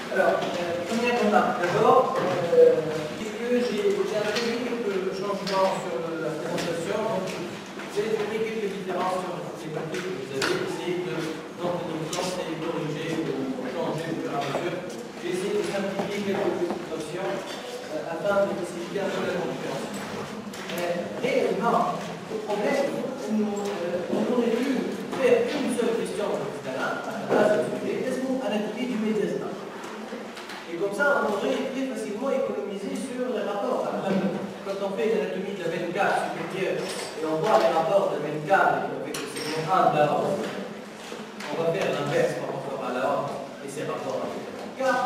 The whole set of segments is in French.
Alors, première remarque. D'abord, j'ai introduit quelques changements sur la présentation. Donc, j'ai expliqué quelques différences sur les papiers que vous avez. Essayé d'en tenir compte et corriger ou changer au fur et à mesure. J'ai essayé de simplifier quelques petites notions afin de faciliter un peu la compréhension. Réellement, le problème, on aurait pu faire une seule question dans ce cas-là, à la base du sujet, anatomie du médiastin. Et comme ça, on aurait très facilement économisé sur les rapports. Quand on fait l'anatomie de la veine cave supérieure et on voit les rapports de la veine cave avec le segment 1 de la horte, on va faire l'inverse par rapport à la horte et ses rapports avec la veine cave.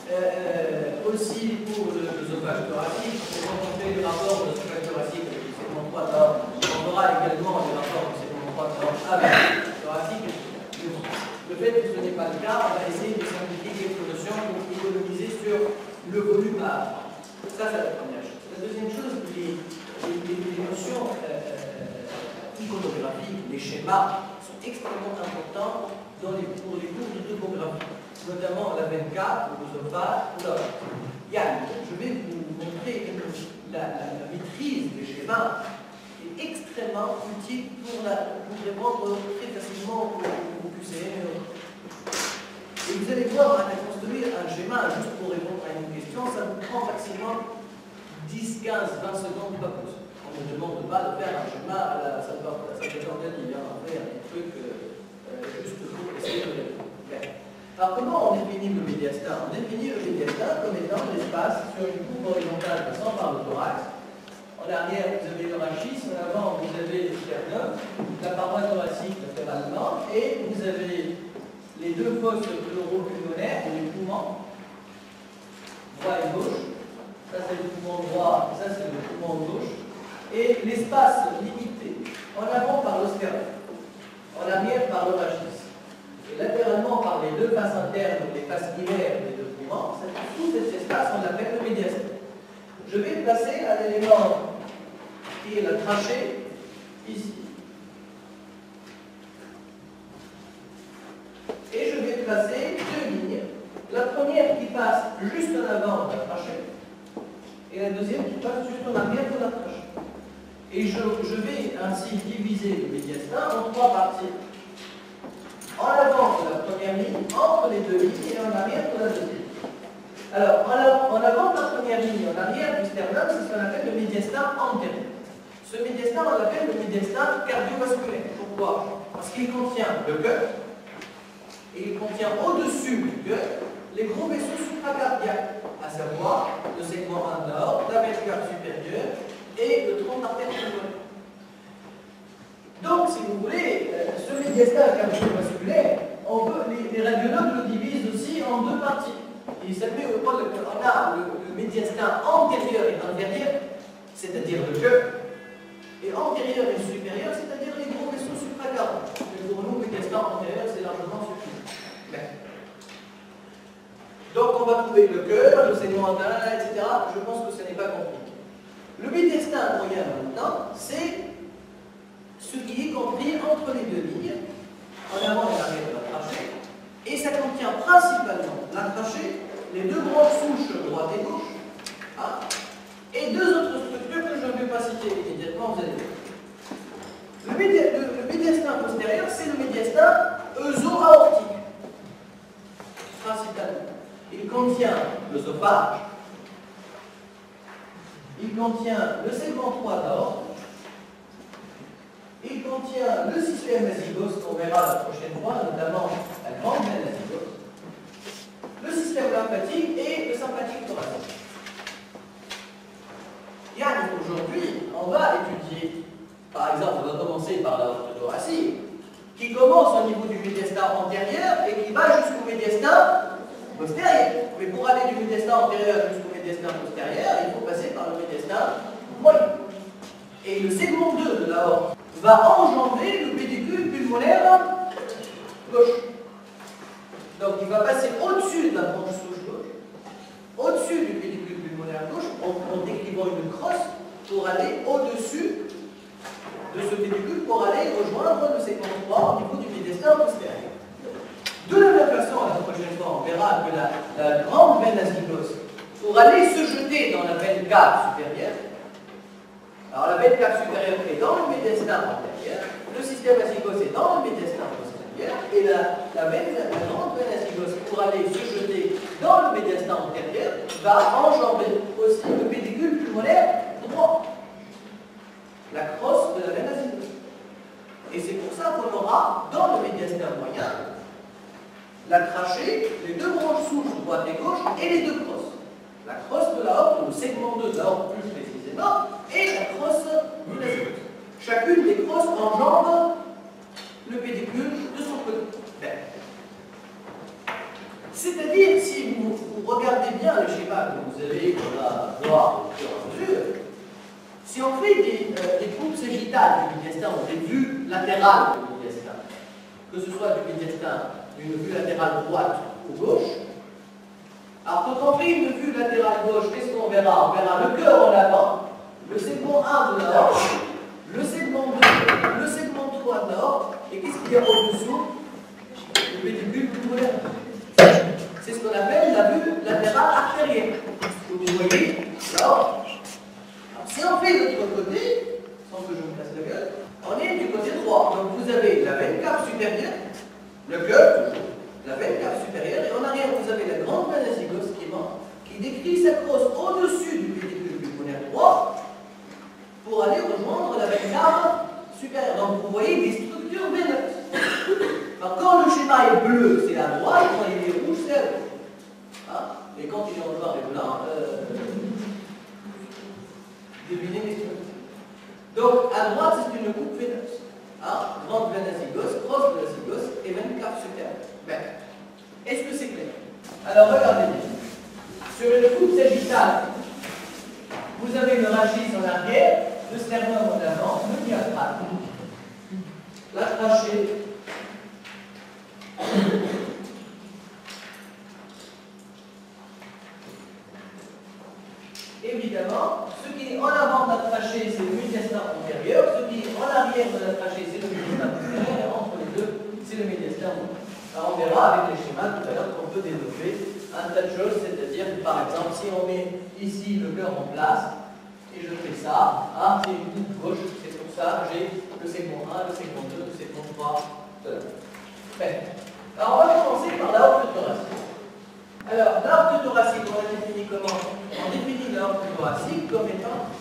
Aussi pour l'œsophage thoracique, quand on fait les rapports de l'œsophage thoracique avec le segment 3 de la horte, on aura également les rapports du segment 3 de la horte avec le thoracique. Le fait que ce n'est pas le cas, on va essayer de simplifier quelques notions pour économiser sur le volume à apprendre. Ça, c'est la première chose. La deuxième chose, les notions iconographiques, les schémas, sont extrêmement importants pour les cours de topographie, notamment la veine cave, l'œsophage, l'os. Yann, je vais vous montrer que la maîtrise des schémas est extrêmement utile pour répondre très facilement au QCM. Et vous allez voir, à construire un schéma juste pour répondre à une question, ça vous prend facilement 10, 15, 20 secondes, pas plus. On ne demande pas de faire un schéma à la Salvador-Dali, on fait un truc juste pour essayer de faire. Alors, comment on définit le médiastin? On définit le médiastin comme étant l'espace sur une coupe horizontale passant par le thorax. En arrière, vous avez le rachis, en avant, vous avez le sternum, la paroi thoracique latéralement, et vous avez les deux fosses pleuro-pulmonaires, les poumons, droit et gauche. Ça, c'est le poumon droit, ça, c'est le poumon gauche. Et l'espace limité, en avant par le sternum, en arrière par le rachis, et latéralement par les deux faces internes, les faces hilaires des deux poumons, tout cet espace, on l'appelle le médiastin. Je vais placer un élément qui est la trachée, ici. Et je vais placer deux lignes. La première qui passe juste en avant de la trachée, et la deuxième qui passe juste en arrière de la trachée. Et je vais ainsi diviser le médiastin en trois parties. En avant de la première ligne, entre les deux lignes, et en arrière de la deuxième. Alors, en avant de la première ligne, en arrière du sternum, c'est ce qu'on appelle le médiastin antérieur. Ce médiastin, on l'appelle le médiastin cardiovasculaire. Pourquoi? Parce qu'il contient le cœur, et il contient au-dessus du cœur les gros vaisseaux supracardiaques, à savoir le segment 1 de la horte, la veine cave supérieure et le tronc d'artère pulmonaire. Donc, si vous voulez, ce médiastin cardiovasculaire, les radiologues le divisent aussi en deux parties. Il s'appelle on a le médiastin antérieur et inférieur, c'est-à-dire le cœur, et antérieur et supérieur, c'est-à-dire les gros vaisseaux supracardiaques. Mais pour nous, le médiastin antérieur, c'est largement suffisant. Donc, on va trouver le cœur, le segment interne, etc. Je pense que ce n'est pas compliqué. Le médiastin moyen, maintenant, c'est ce qui est compris entre les deux lignes, en avant et en arrière de la trachée, et ça contient principalement la trachée, les deux grandes souches droite et gauche, hein, et deux autres structures que je ne vais pas citer immédiatement, vous allez voir. Le médiastin postérieur, c'est le médiastin œso-aortique, principalement. Il contient l'œsophage, il contient le segment 3 de l'aorte, il contient le système azygos qu'on verra la prochaine fois, notamment la grande veine azygos, le système lymphatique et le sympathique thoracique. Yann, aujourd'hui, on va étudier, par exemple, on va commencer par l'aorte thoracique, qui commence au niveau du médiastin antérieur et qui va jusqu'au médiastin postérieur. Mais pour aller du médiastin antérieur jusqu'au médiastin postérieur, il faut passer par le médiastin moyen. Et le segment 2 de l'aorte va engendrer le pédicule pulmonaire gauche. Donc il va passer au-dessus de la branche souche gauche, au-dessus du pédicule pulmonaire gauche, en décrivant une crosse pour aller au-dessus de ce pédicule pour aller rejoindre le segment 3 au niveau du médiastin postérieur. De la même façon, à la prochaine fois, on verra que la grande veine azygos, pour aller se jeter dans la veine cave supérieure, alors la veine cave supérieure est dans le médiastin antérieur, le système azygos est dans le médiastin postérieur, et la grande veine azygos, pour aller se jeter dans le médiastin antérieur, va enjamber aussi le pédicule pulmonaire droit, la crosse de la veine azygos. Et c'est pour ça qu'on aura dans le médiastin moyen la trachée, les deux branches souches droite et gauche et les deux crosses. La crosse de la aorte, le segment 2 de la aorte plus précisément, et la crosse de la zygose. Chacune des crosses enjambe le pédicule de son côté. C'est-à-dire, si vous regardez bien le schéma que vous allez voir au fur et à mesure, si on fait des coupes sagittales du médiastin, ou des vues latérales du médiastin, que ce soit du médiastin d'une vue latérale droite ou gauche, alors quand on fait une vue latérale gauche, qu'est-ce qu'on verra? On verra le cœur en avant, le segment 1 de la aorte, le segment 2, le segment 3 de la aorte, et qu'est-ce qu'il y a au-dessous? Le pédicule pulmonaire. C'est ce qu'on appelle la vue latérale artérielle. Vous voyez l'aorte. Si on fait de l'autre côté, sans que je me casse la gueule, on est du côté droit. Donc vous avez la veine cave supérieure, le cœur toujours, la veine cave supérieure, et en arrière vous avez la grande veine azygos qui décrit sa crosse au-dessus du pédicule pulmonaire droit pour aller rejoindre la veine cave supérieure. Donc vous voyez des structures veineuses. Alors quand le schéma est bleu, c'est à droite, quand il est rouge, c'est à gauche. Hein? Et quand il est en noir et blanc, devinez mes structures. Donc, à droite, c'est une coupe veineuse. Hein? Grande veine azygos, crosse de la zygos et veine cave supérieure. Ben, est-ce que c'est clair? Alors, regardez bien. Sur une coupe sagittale, vous avez le rachis en arrière, le sternum en avant, le diaphragme, la trachée, évidemment, ce qui est en avant de la trachée, c'est le médiastin antérieur, ce qui est en arrière de la trachée, c'est le médiastin postérieur, et entre les deux, c'est le médiastin moyen. Alors on verra avec les schémas tout à l'heure qu'on peut développer un tas de choses, c'est-à-dire que par exemple, si on met ici le cœur en place, et je fais ça, hein, c'est une coupe gauche, c'est pour ça, j'ai le segment 1, le segment 2, le segment 3 de la Alors on va commencer par la aorte thoracique. Alors, l'aorte thoracique, on la définit comment? On définit l'aorte thoracique comme étant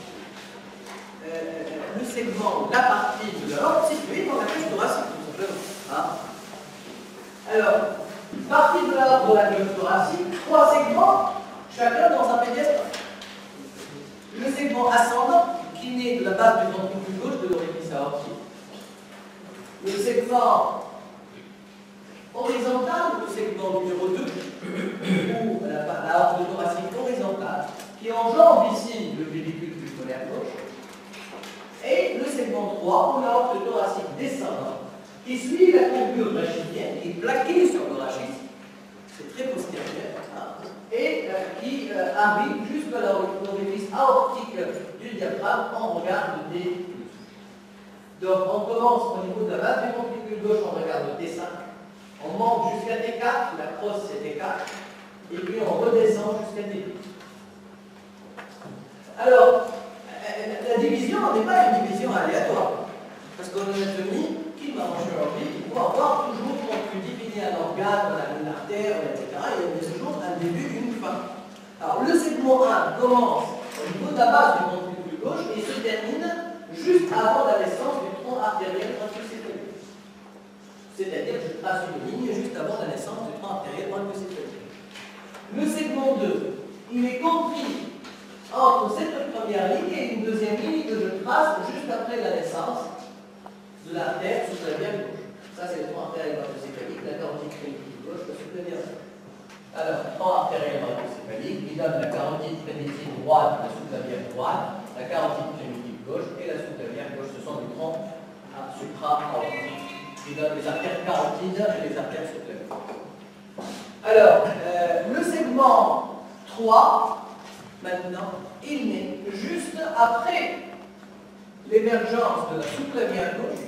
le segment, la partie de l'aorte située dans la cage thoracique, tout simplement. Hein? Alors, partie de l'aorte de la cage thoracique, trois segments, chacun dans un médiastin. Le segment ascendant, qui naît de la base du ventricule gauche de l'orifice aortique. Le segment horizontal, le segment numéro 2, ou la aorte thoracique horizontale, qui enjambe ici le pédicule pulmonaire gauche, et le segment 3, ou l'aorte thoracique descendante, qui suit la courbure rachisienne, qui est plaquée sur le rachis, c'est très postérieur, hein, et qui arrive jusqu'à l'orifice aortique du diaphragme en regard de D. Donc on commence au niveau de la base du ventricule gauche en regard de T5. On monte jusqu'à T4, la crosse c'est T4, et puis on redescend jusqu'à T8. Alors, la division n'est pas une division aléatoire, parce qu'en anatomie, qui va en chirurgie, il faut avoir toujours, quand tu définis un organe, une artère, etc., il y a toujours un début et une fin. Alors, le segment 1 commence au niveau de la base du ventricule gauche et se termine juste avant la naissance du tronc artériel brachiocéphalique. C'est-à-dire que je trace une ligne juste avant la naissance du tronc artériel brachiocéphalique. Le segment 2, il est compris entre cette première ligne et une deuxième ligne que je trace juste après la naissance de l'artère sous la verre gauche. Ça, c'est le tronc artériel brachiocéphalique, la carotide primitive gauche, la sous-clavière. Alors, tronc artériel brachiocéphalique, il donne la carotide primitive droite, la sous-clavière droite, la carotide primitive gauche et la sous-clavière gauche. Ce sont des troncs supra-aortiques qui donnent les artères carotides et les artères sous-clavières. Alors, le segment 3, maintenant, il naît juste après l'émergence de la sous-clavière gauche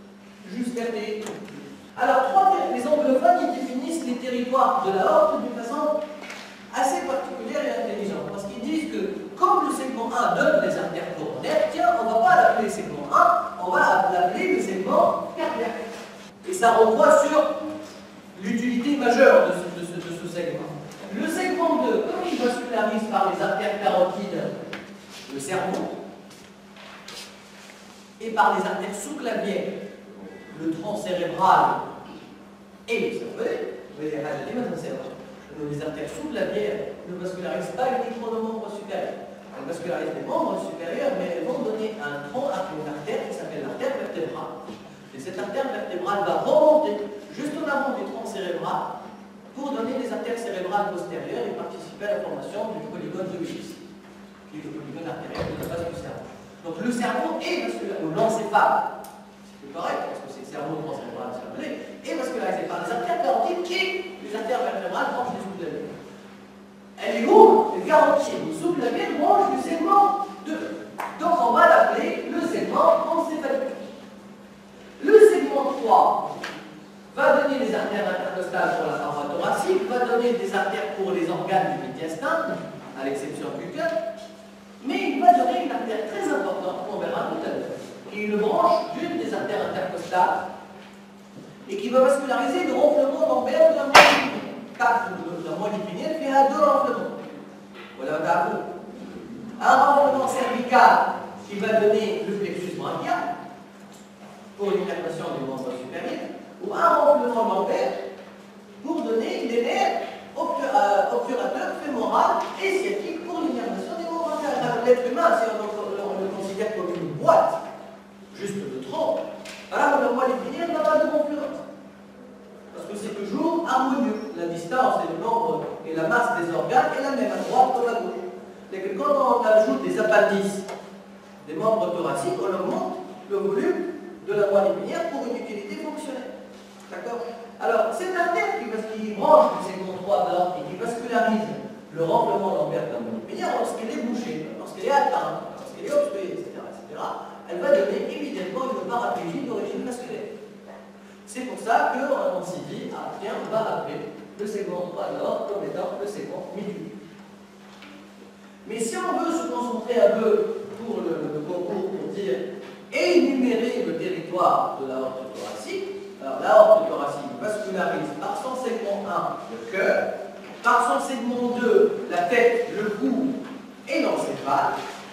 jusqu'à T. Alors, les anglophones, ils définissent les territoires de l'aorte d'une façon exemple assez particulière et intelligente, parce qu'ils disent que comme le segment 1 donne les artères coronaires, tiens, on ne va pas l'appeler segment 1, on va l'appeler le segment cardiaque. Et ça renvoie sur l'utilité majeure de ce segment. Le segment 2, comme il vascularise par les artères carotides le cerveau, et par les artères sous-clavières, le tronc cérébral et le cerveau, les artères sous-clavières ne vascularisent pas uniquement le membre supérieur. Elles vascularisent les membres supérieurs, mais elles vont donner un tronc à une artère qui s'appelle l'artère vertébrale. Et cette artère vertébrale va remonter juste en amont du tronc cérébral pour donner des artères cérébrales postérieures et participer à la formation du polygone de Willis, qui est le polygone artériel de la base du cerveau. Donc le cerveau est vascularisé, ou l'encéphale, c'est plus correct parce que c'est le cerveau, le tronc cérébral, est vascularisé par les artères carotides et les artères vertébrales branchent les sous-claviers. Elle est où? Le carotide, le sous-clavier branche du segment 2. Donc on va l'appeler le segment encéphalique. Le segment 3 va donner des artères intercostales pour la paroi thoracique, va donner des artères pour les organes du médiastin, à l'exception du cœur, mais il va donner une artère très importante, qu'on verra tout à l'heure, qui est une branche d'une des artères intercostales et qui va vasculariser le ronflement lombaire de la moelle épinière. Car la moelle épinière fait à 2 ronflements. Voilà, un ronflement cervical qui va donner le plexus brachial pour l'innervation du membre supérieur, ou un ronflement lombaire pour donner les nerfs obturateurs fémoral et sciatique pour l'innervation des membres inférieurs. L'être humain, si on le considère comme une boîte, juste le tronc, alors la moelle épinière n'a pas de concurrence. Parce que c'est toujours harmonieux. La distance et le nombre et la masse des organes est la même à droite comme à gauche. Et que quand on ajoute des appendices, des membres thoraciques, on augmente le volume de la moelle épinière pour une utilité fonctionnelle. D'accord? Alors, cette artère qui branche le segment 3 de l'aorte et qui vascularise le ronflement lombaire de la moelle épinière, lorsqu'elle est bouchée, lorsqu'elle est atteinte, lorsqu'elle est obstruée, etc., elle va donner évidemment une paraplégie d'origine vasculaire. C'est pour ça qu'on s'y dit, ah tiens, on va appeler le segment 3 de l'aorte comme étant le segment médulaire. Mais si on veut se concentrer un peu pour le concours pour dire et énumérer le territoire de l'aorte thoracique, alors l'aorte thoracique vascularise par son segment 1 le cœur, par son segment 2 la tête, le cou et l'encéphale,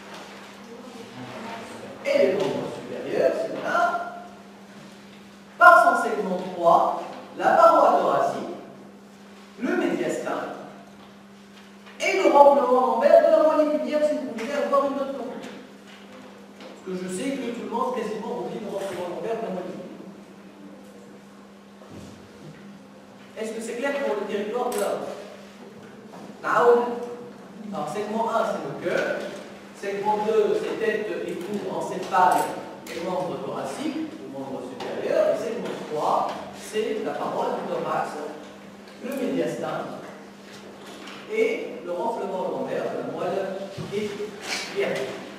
et les membres supérieurs, c'est là. Par son segment 3, la paroi thoracique, le médiastin et le ronflement lombaire de la moelle épinière si vous voulez avoir une autre conclusion. Parce que je sais que tout le monde quasiment oublie le ronflement lombaire de la moelle épinière. Est-ce que c'est clair pour le territoire de la alors segment 1 c'est le cœur, segment 2 c'est tête et cou, encéphale et membre thoracique, ou membre supérieur, et segment 3 c'est la paroi du thorax, le médiastin et le ronflement lombaire de la moelle épinière.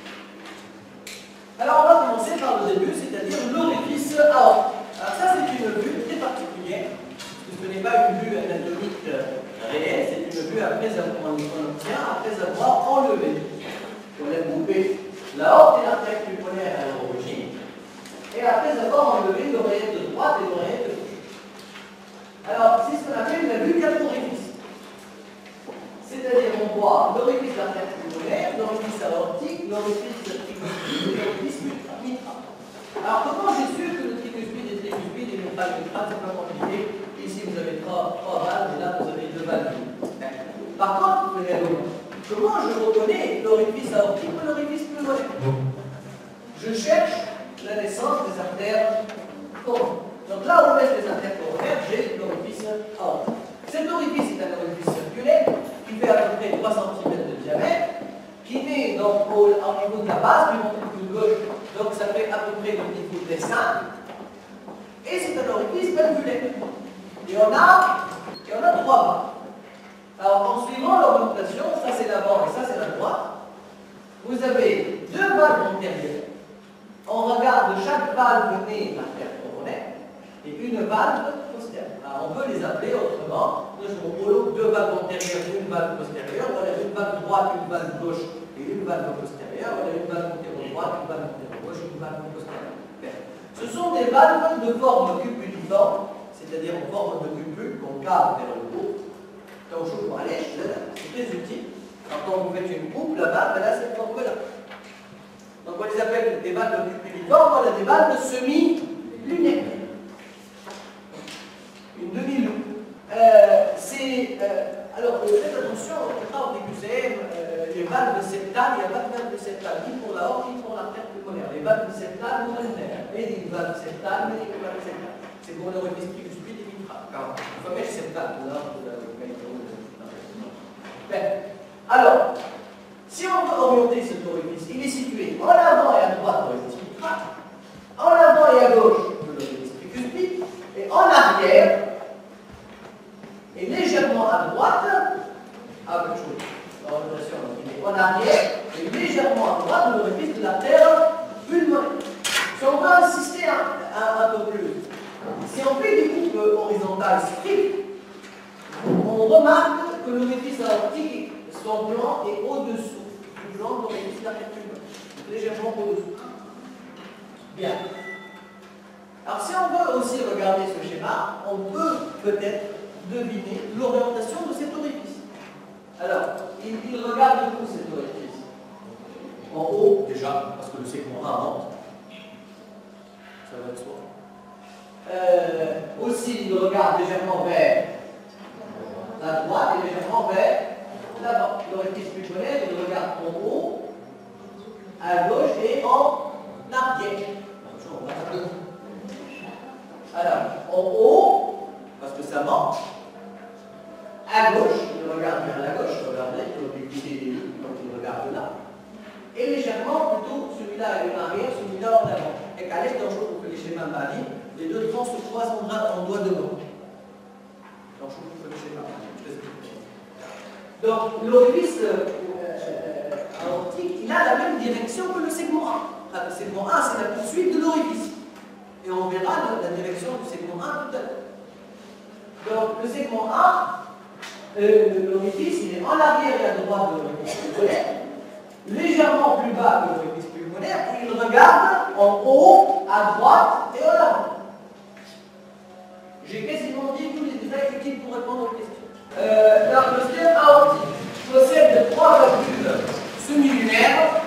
Alors on va commencer par le début, c'est-à-dire l'orifice aortique. Alors ça c'est une vue très particulière, parce que ce n'est pas une vue anatomique réelle, c'est une vue après avoir enlevé. On a coupé l'aorte et l'artère pulmonaire à l'origine, et après avoir enlevé l'oreillette droite et l'oreillette gauche. Alors c'est ce qu'on appelle la vue quatre-orifice. C'est-à-dire on voit l'orifice de l'artère pulmonaire, l'orifice aortique, l'orifice tricuspide et l'orifice mitral. Alors comment j'ai su que le tricuspide et tricuspide et le mitral c'est pas compliqué? Ici vous avez trois valves et là vous avez 2 valves. Par contre, comment je reconnais l'orifice aortique ou l'orifice pulmonaire? Je cherche la naissance des artères coronaires. Donc là où on laisse les artères coronaires, j'ai l'orifice aortique. Cet orifice est un orifice circulaire qui fait à peu près 3 cm de diamètre, qui naît donc au niveau de la base du ventricule gauche, donc ça fait à peu près le niveau des seins, et c'est un orifice valvulaire. Et on a 3 valves. Alors en suivant l'orientation, ça c'est l'avant et ça c'est la droite, vous avez 2 valves antérieures. On regarde chaque valve née l'artère coronaire et une valve postérieure. Alors on peut les appeler autrement Nous avons deux valves antérieures et une valve postérieure. Voilà une valve droite, une valve gauche et une valve postérieure. Voilà une valve antéro-droite, une valve antéro-gauche et une valve postérieure. Ce sont des valves de forme cupuliforme, c'est-à-dire en forme de cupule concave vers le haut. Quand je vous parlais, c'est très utile. Alors, quand vous faites une coupe, la valve, elle a cette forme-là. Donc on les appelle des valves cupuliformes, voilà des valves semi-lunaires. Une demi-loupe. Alors faites attention, au PQCM, les valves septales, il n'y a pas de valve septale, ni pour la aorte, ni pour l'artère pulmonaire. Les valves septales vont être et des valves septales, mais des valves septales. C'est pour l'orifice tricuspide et mitral. Car il faut mettre septale, là, alors, si on veut orienter cet orifice, il est situé en avant et à droite de l'orifice mitral, en avant et à gauche de l'orifice tricuspide, et en arrière, et légèrement à droite, avec chose, l'orientation, en arrière, et légèrement à droite de l'orifice de l'artère pulmonaire. Si on veut insister un peu plus, si on fait des coupes horizontales strictes, on remarque que l'orifice aortique, son plan est au-dessous du plan de l'orifice de l'artère pulmonaire, légèrement au-dessous. Bien. Alors si on veut aussi regarder ce schéma, on peut peut-être deviner l'orientation de cet orifice. Alors, il regarde où cet orifice? En haut, déjà, parce que le segment A monte. Ça va de soi. Aussi, il regarde légèrement vers la droite et légèrement vers l'avant. L'orifice pulmonaire, il regarde en haut, à gauche et en arrière. Alors, en haut, parce que ça monte, à gauche, il regarde vers la gauche, regardez, il regarde là, et légèrement plutôt celui-là est en arrière, celui-là en avant. Et qu'à l'est, dans le que les schémas valident, les deux troncs se croisent en doigt de mort. Donc, je vous fais le schéma. Donc, l'orifice aortique, il a la même direction que le segment A. Enfin, le segment A, c'est la poursuite de l'orifice. Et on verra la direction du segment A tout à l'heure. Donc, le segment A, l'orifice, il est en arrière et à droite de l'orifice pulmonaire, légèrement plus bas que l'orifice pulmonaire, et il regarde en haut, à droite et en avant. J'ai quasiment dit tous les détails utiles pour répondre aux questions. Le système aortique possède 3 valvules semi-lunaires,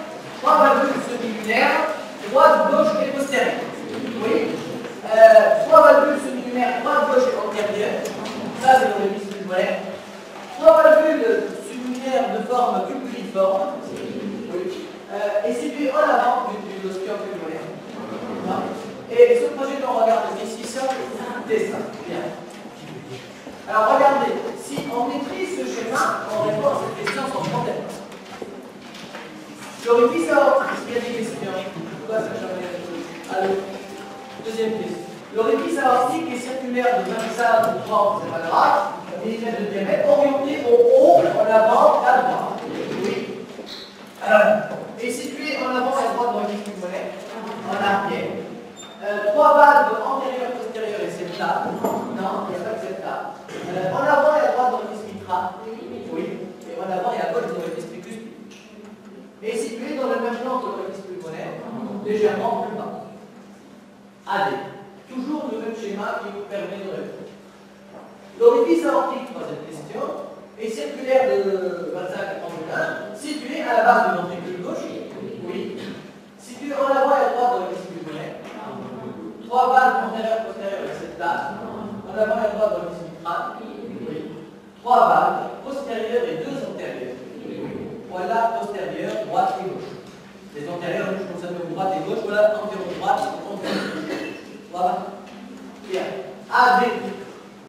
droite, gauche et postérieure. Oui. 3 valvules semi-lunaires, droite, gauche et antérieure. Ça, c'est l'orifice pulmonaire. 3 valvules semi-lunaires de forme cupuliforme. Oui. Et situées en avant du l'ostium pulmonaire. Et ce projet qu'on regarde ici, c'est un dessin. Bien. Alors regardez, si on maîtrise ce schéma, on répond à cette question sans problème. L'orifice aortique, est-ce qu'il y a des questions? Pourquoi ça change? Allô? Deuxième question. L'orifice aortique est circulaire de 25 ou 30 c'est pas grave, mm de diamètre, orienté au haut, en avant, à droite. Oui. Alors, est situé en avant et à droite de l'orifice pulmonaire, en arrière. 3 valves antérieures, postérieures et septales. Non, il n'y a pas de septale. En avant et à droite de l'orifice mitral. Oui. Et en avant et à gauche de l'orifice tricuspide. Et situé dans le même plan que l'orifice pulmonaire, légèrement plus bas. AD. Toujours le même schéma qui vous permet de répondre. L'orifice aortique, troisième question, est circulaire de 25 à 31, situé à la base du ventricule gauche. Oui. Situé en avant et à droite de l'orifice pulmonaire. 3 valves antérieures, postérieures et septales. En avant et à droite de l'orifice mitral. Oui. 3 valves postérieures et 2 antérieures. Voilà, postérieure, droite et gauche. Les antérieures, je conserve droite et gauche. Voilà, antéro-droite, antéro-gauche. Voilà. Bien. AB.